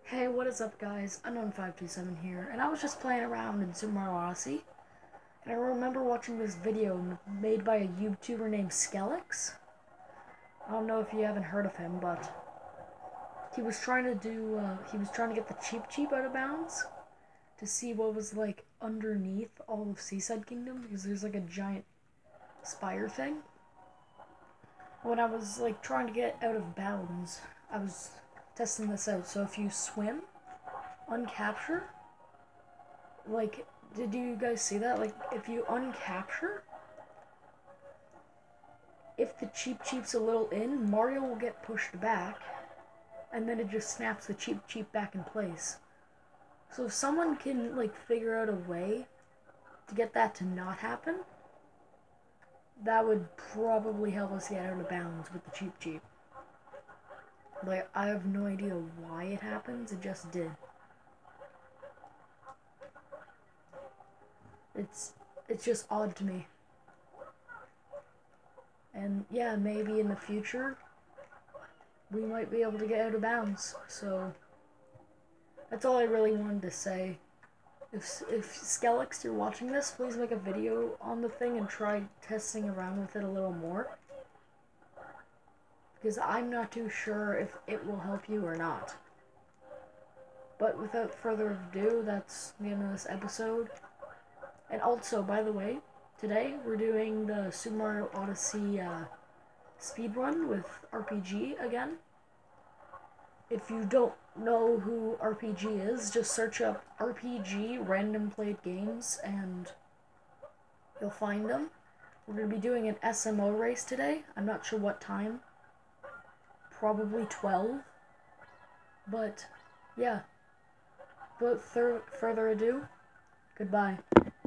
Hey, what is up, guys? Unknown527 here, and I was just playing around in Super Mario Odyssey, and I remember watching this video made by a YouTuber named Skelix. I don't know if you haven't heard of him, but he was trying to get the Cheep Cheep out of bounds to see what was like underneath all of Seaside Kingdom, because there's like a giant spire thing. When I was like trying to get out of bounds, I was testing this out. So if you swim, uncapture, like, did you guys see that? Like, if you uncapture, if the Cheep Cheep's a little in, Mario will get pushed back, and then it just snaps the Cheep Cheep back in place. So if someone can, like, figure out a way to get that to not happen, that would probably help us get out of bounds with the Cheep Cheep. Like, I have no idea why it happens, it just did. It's just odd to me. And yeah, maybe in the future, we might be able to get out of bounds. So, that's all I really wanted to say. If Skelix, you're watching this, please make a video on the thing and try testing around with it a little more. Because I'm not too sure if it will help you or not. But without further ado, that's the end of this episode. And also, by the way, today we're doing the Super Mario Odyssey speedrun with RPG again. If you don't know who RPG is, just search up RPG Random Played Games and you'll find them. We're going to be doing an SMO race today. I'm not sure what time. Probably 12. But, yeah. Without further ado, goodbye.